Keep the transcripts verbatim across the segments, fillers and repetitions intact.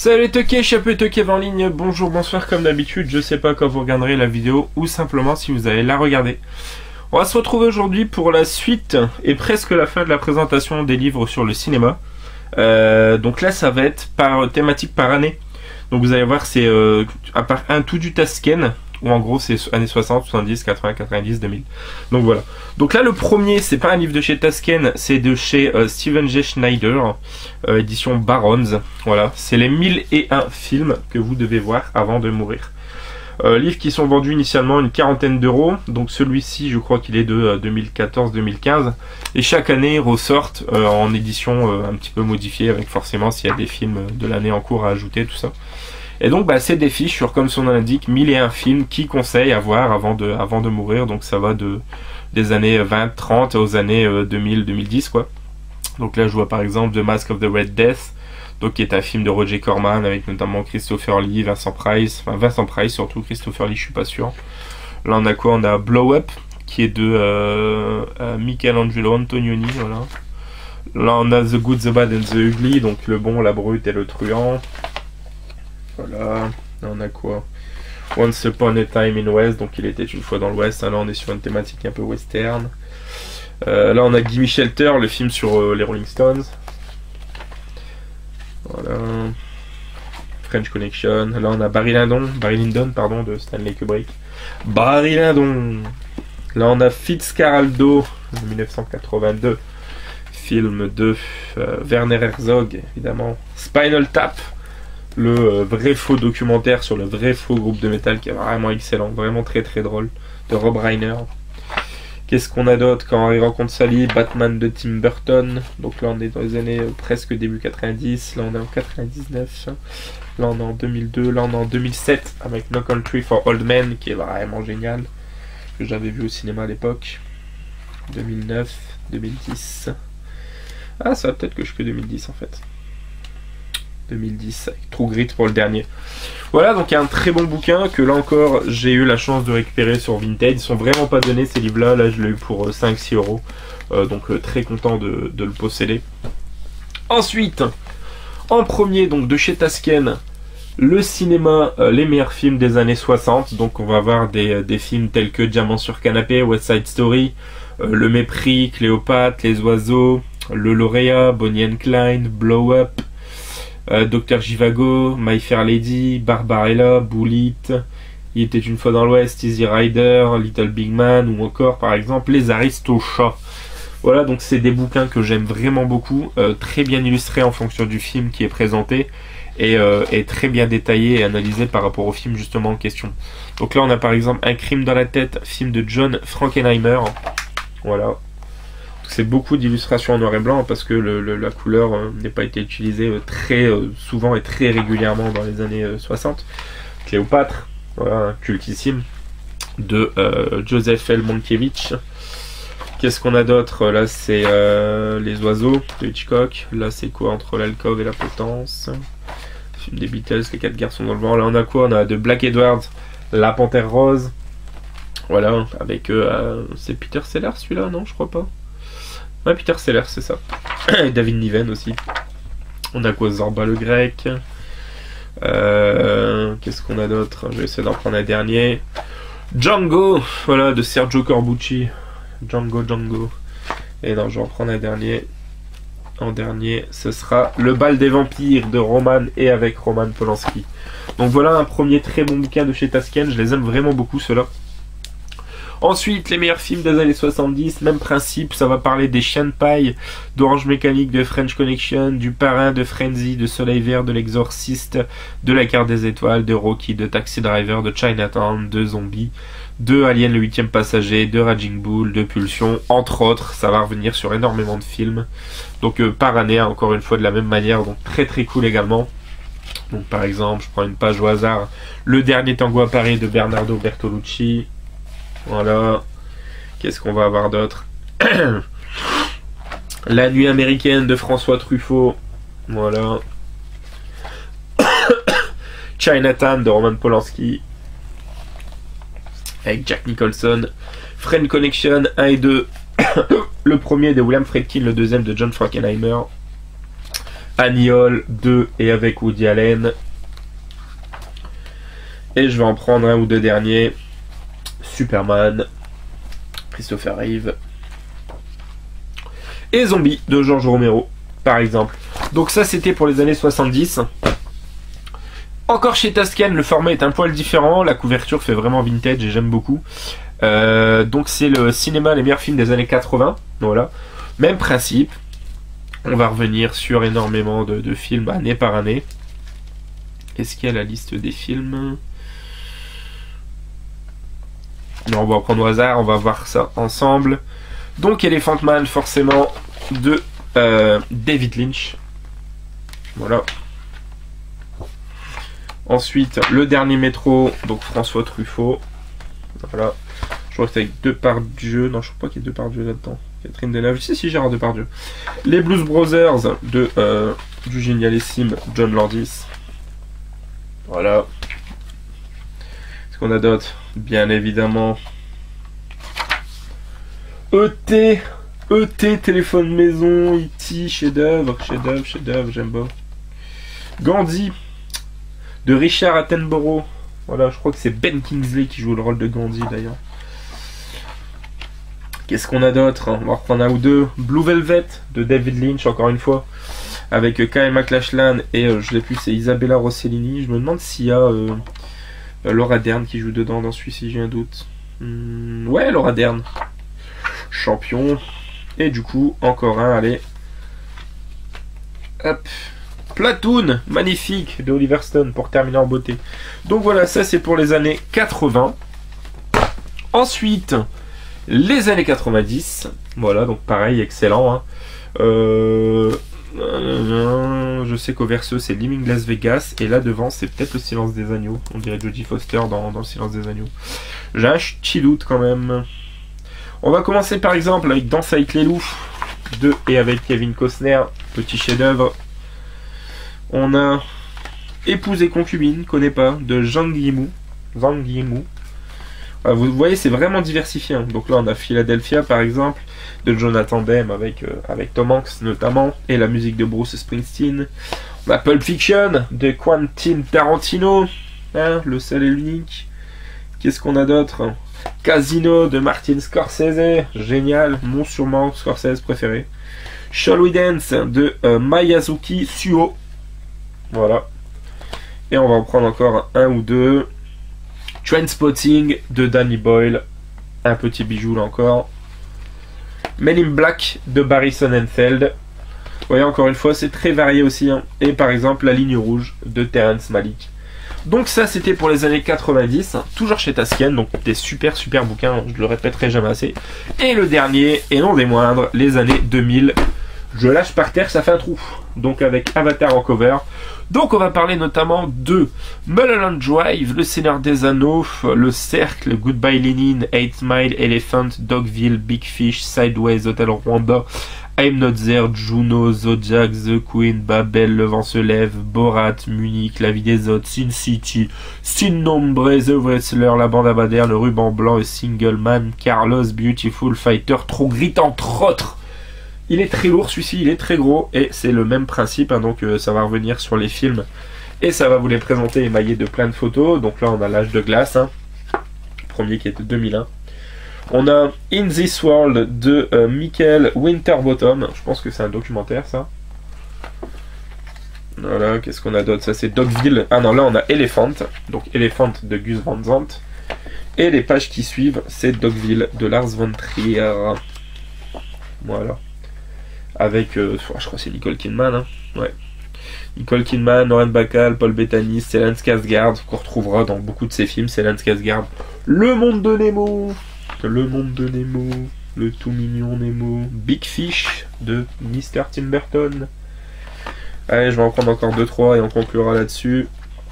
Salut Toké, Chapeau Toké en ligne, bonjour, bonsoir comme d'habitude, je sais pas quand vous regarderez la vidéo ou simplement si vous allez la regarder. On va se retrouver aujourd'hui pour la suite et presque la fin de la présentation des livres sur le cinéma. Euh, donc là ça va être par thématique par année. Donc vous allez voir c'est euh, à part un tout du Tasken, où en gros c'est années soixante, soixante-dix, quatre-vingts, quatre-vingt-dix, deux mille. Donc voilà. Donc là le premier c'est pas un livre de chez Tasken, c'est de chez euh, Steven G. Schneider, euh, édition Barons. Voilà, c'est les mille et un films que vous devez voir avant de mourir. Euh, livres qui sont vendus initialement une quarantaine d'euros, donc celui-ci je crois qu'il est de euh, deux mille quatorze deux mille quinze, et chaque année ressortent euh, en édition euh, un petit peu modifiée, avec forcément s'il y a des films de l'année en cours à ajouter, tout ça. Et donc bah, c'est des fiches sur, comme son nom l'indique, mille et un films qui conseillent à voir avant de, avant de mourir, donc ça va de, des années vingt trente aux années euh, deux mille deux mille dix quoi. Donc là je vois par exemple The Mask of the Red Death, donc qui est un film de Roger Corman avec notamment Christopher Lee, Vincent Price, enfin Vincent Price surtout, Christopher Lee je suis pas sûr. Là on a quoi? On a Blow Up qui est de euh, euh, Michelangelo Antonioni, voilà. Là on a The Good, The Bad and The Ugly, donc le bon, la brute et le truand. Voilà, là on a quoi? Once Upon a Time in West, donc il était une fois dans l'Ouest, hein, là on est sur une thématique un peu western. Euh, là on a Gimme Shelter, le film sur euh, les Rolling Stones. Voilà. French Connection. Là on a Barry Lyndon, Barry Lyndon pardon, de Stanley Kubrick. Barry Lyndon. Là on a Fitzcarraldo de mille neuf cent quatre-vingt-deux, film de euh, Werner Herzog évidemment. Spinal Tap, le euh, vrai faux documentaire sur le vrai faux groupe de métal qui est vraiment excellent, vraiment très très drôle, de Rob Reiner. Qu'est-ce qu'on a d'autre? Quand Harry rencontre Sally, Batman de Tim Burton. Donc là on est dans les années euh, presque début quatre-vingt-dix, là on est en quatre-vingt-dix-neuf, là on est en deux mille deux, là on est en deux mille sept avec No Country for Old Men qui est vraiment génial, que j'avais vu au cinéma à l'époque. deux mille neuf, deux mille dix. Ah ça va peut-être que je fais deux mille dix en fait. deux mille dix avec True Grit pour le dernier. Voilà, donc il y a un très bon bouquin que là encore j'ai eu la chance de récupérer sur Vinted. Ils sont vraiment pas donnés ces livres là, là je l'ai eu pour cinq six euros, euh, donc euh, très content de, de le posséder. Ensuite, en premier donc de chez Tasken, le cinéma, euh, les meilleurs films des années soixante. Donc on va avoir des, des films tels que Diamant sur canapé, West Side Story, euh, Le Mépris, Cléopâtre, Les Oiseaux, Le Lauréat, Bonnie and Clyde, Blow Up, Euh, Docteur Zhivago, My Fair Lady, Barbarella, Bullitt, Il était une fois dans l'Ouest, Easy Rider, Little Big Man, ou encore par exemple Les Aristochats. Voilà, donc c'est des bouquins que j'aime vraiment beaucoup, euh, très bien illustrés en fonction du film qui est présenté, et, euh, et très bien détaillé et analysé par rapport au film justement en question. Donc là on a par exemple Un crime dans la tête, film de John Frankenheimer. Voilà. C'est beaucoup d'illustrations en noir et blanc parce que le, le, la couleur euh, n'a pas été utilisée euh, très euh, souvent et très régulièrement dans les années euh, soixante. Cléopâtre, voilà, cultissime, de euh, Joseph L. Mankiewicz. Qu'est-ce qu'on a d'autre? Là c'est euh, Les Oiseaux de Hitchcock. Là c'est quoi? Entre l'alcôve et la potence. Film des Beatles, Les Quatre Garçons dans le vent. Là on a quoi? On a de Black Edwards, La Panthère Rose. Voilà, avec euh, c'est Peter Sellers celui-là, non? Je crois pas. Ouais, Peter Sellers, c'est ça. David Niven aussi. On a quoi? Zorba le Grec. Euh, Qu'est-ce qu'on a d'autre? Je vais essayer d'en prendre un dernier. Django, voilà, de Sergio Corbucci. Django, Django. Et non, je vais en prendre un dernier. En dernier, ce sera Le Bal des Vampires de Roman et avec Roman Polanski. Donc voilà un premier très bon bouquin de chez Tasken. Je les aime vraiment beaucoup ceux-là. Ensuite, les meilleurs films des années soixante-dix, même principe, ça va parler des Chiens de paille, d'Orange Mécanique, de French Connection, du Parrain, de Frenzy, de Soleil Vert, de L'Exorciste, de La Carte des Étoiles, de Rocky, de Taxi Driver, de Chinatown, de Zombie, de Alien le huitième passager, de Raging Bull, de Pulsion, entre autres. Ça va revenir sur énormément de films, donc euh, par année, encore une fois de la même manière, donc très très cool également. Donc par exemple, je prends une page au hasard, Le Dernier Tango à Paris de Bernardo Bertolucci. Voilà. Qu'est-ce qu'on va avoir d'autre? La Nuit américaine de François Truffaut. Voilà. Chinatown de Roman Polanski avec Jack Nicholson. Friend Connection un et deux. Le premier de William Friedkin, le deuxième de John Frankenheimer. Annie Hall deux et avec Woody Allen. Et je vais en prendre un ou deux derniers. Superman, Christopher Reeve. Et Zombie de George Romero, par exemple. Donc ça, c'était pour les années soixante-dix. Encore chez Tasken, le format est un poil différent. La couverture fait vraiment vintage et j'aime beaucoup. Euh, donc c'est le cinéma, les meilleurs films des années quatre-vingts. Voilà. Même principe. On va revenir sur énormément de, de films année par année. Est-ce qu'il y a la liste des films ? Non, on va prendre au hasard, on va voir ça ensemble. Donc Elephant Man, forcément, de euh, David Lynch. Voilà. Ensuite, Le Dernier Métro, donc François Truffaut. Voilà. Je crois que c'est avec Depardieu. Non, je crois pas qu'il y ait Depardieu là-dedans. Catherine Deneuve. Si, si, Gérard Depardieu. Les Blues Brothers de euh, du génialissime John Landis. Voilà. Qu'est-ce qu'on a d'autre ? Bien évidemment. E T. E T, téléphone maison, E T, chef-d'œuvre, chef-d'œuvre, chef-d'œuvre, j'aime pas. Gandhi de Richard Attenborough. Voilà, je crois que c'est Ben Kingsley qui joue le rôle de Gandhi d'ailleurs. Qu'est-ce qu'on a d'autre ? On va reprendre un ou deux. Blue Velvet de David Lynch, encore une fois, avec Kyle MacLachlan et euh, je l'ai plus, c'est Isabella Rossellini. Je me demande s'il y a euh, euh, Laura Dern qui joue dedans dans celui-ci, j'ai un doute. Hum, ouais, Laura Dern. Champion. Et du coup, encore un, allez. Hop. Platoon, magnifique, de Oliver Stone, pour terminer en beauté. Donc voilà, ça c'est pour les années quatre-vingts. Ensuite, les années quatre-vingt-dix. Voilà, donc pareil, excellent. Hein. Euh... Je sais qu'au verso c'est Living Las Vegas. Et là devant, c'est peut-être Le Silence des Agneaux. On dirait Jodie Foster dans, dans Le Silence des Agneaux. J'ai un petit doute quand même. On va commencer par exemple avec Danse avec les loups de et avec Kevin Costner, petit chef-d'œuvre. On a Épouse et concubine, connais pas, de Zhang Yimou. Zhang Yimou. Vous voyez, c'est vraiment diversifié. Hein. Donc là, on a Philadelphia par exemple, de Jonathan Demme avec, euh, avec Tom Hanks notamment, et la musique de Bruce Springsteen. On a Pulp Fiction de Quentin Tarantino, hein, le seul et l'unique. Qu'est-ce qu'on a d'autre ? Casino de Martin Scorsese, génial, mon sûrement Scorsese préféré. Shall We Dance de euh, Mayazuki Suo, voilà. Et on va en prendre encore un ou deux. Trainspotting de Danny Boyle, un petit bijou là encore. Men in Black de Barry Sonnenfeld. Vous voyez, encore une fois, c'est très varié aussi. Hein. Et par exemple, La Ligne Rouge de Terrence Malick. Donc ça, c'était pour les années quatre-vingt-dix, hein, toujours chez Tasken, donc des super super bouquins, je le répéterai jamais assez. Et le dernier, et non des moindres, les années deux mille. Je lâche par terre, ça fait un trou. Donc avec Avatar en cover. Donc on va parler notamment de Mulholland Drive, Le Seigneur des Anneaux, Le Cercle, Goodbye Lenin, eight mile, Elephant, Dogville, Big Fish, Sideways, Hotel Rwanda, I'm Not There, Juno, Zodiac, The Queen, Babel, Le Vent se lève, Borat, Munich, La vie des autres, Sin City, Sin Nombre, The Wrestler, La Bande à Bader, Le Ruban Blanc, Single Man, Carlos, Beautiful Fighter, True Grit entre autres. Il est très lourd celui-ci, il est très gros et c'est le même principe, hein, donc euh, ça va revenir sur les films et ça va vous les présenter émaillés de plein de photos. Donc là on a L'Âge de glace, hein, premier qui est de deux mille un. On a In This World de euh, Michael Winterbottom, je pense que c'est un documentaire ça. Voilà, qu'est-ce qu'on a d'autre? Ça c'est Dogville, ah non là on a Elephant, donc Elephant de Gus Van Sant. Et les pages qui suivent c'est Dogville de Lars von Trier. Voilà. Avec, euh, je crois que c'est Nicole Kidman, hein. Ouais. Nicole Kidman, Lauren Bacall, Paul Bettany, Stellan Skarsgård, qu'on retrouvera dans beaucoup de ses films. Stellan Skarsgård, Le Monde de Nemo, Le Monde de Nemo, Le tout mignon Nemo, Big Fish de Mister Tim Burton. Allez, je vais en prendre encore deux trois et on conclura là-dessus.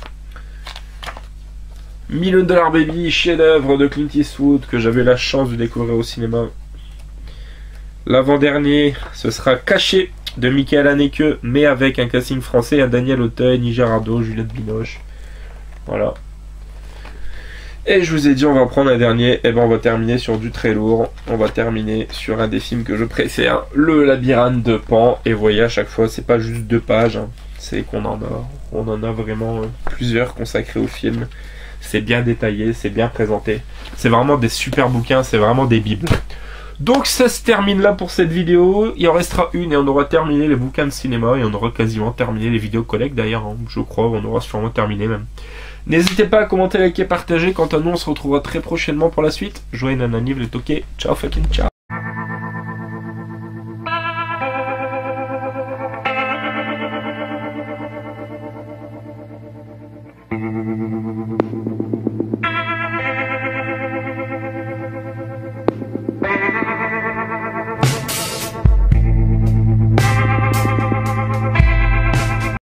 Million Dollar Baby, chef-d'œuvre de Clint Eastwood que j'avais la chance de découvrir au cinéma. L'avant-dernier, ce sera Caché de Michael Haneke, mais avec un casting français à Daniel Auteuil, Niger Ardo, Juliette Binoche. Voilà. Et je vous ai dit on va prendre un dernier, et ben on va terminer sur du très lourd. On va terminer sur un des films que je préfère, Le Labyrinthe de Pan. Et vous voyez à chaque fois c'est pas juste deux pages, hein. C'est qu'on en a, on en a vraiment plusieurs consacrés au film. C'est bien détaillé, c'est bien présenté. C'est vraiment des super bouquins, c'est vraiment des bibles. Donc ça se termine là pour cette vidéo. Il en restera une et on aura terminé les bouquins de cinéma et on aura quasiment terminé les vidéos collègues d'ailleurs, hein. Je crois, on aura sûrement terminé même. N'hésitez pas à commenter, liker, partager. Quant à nous, on se retrouvera très prochainement pour la suite. Joyeux Nananiv, les toqués. Ciao fucking ciao.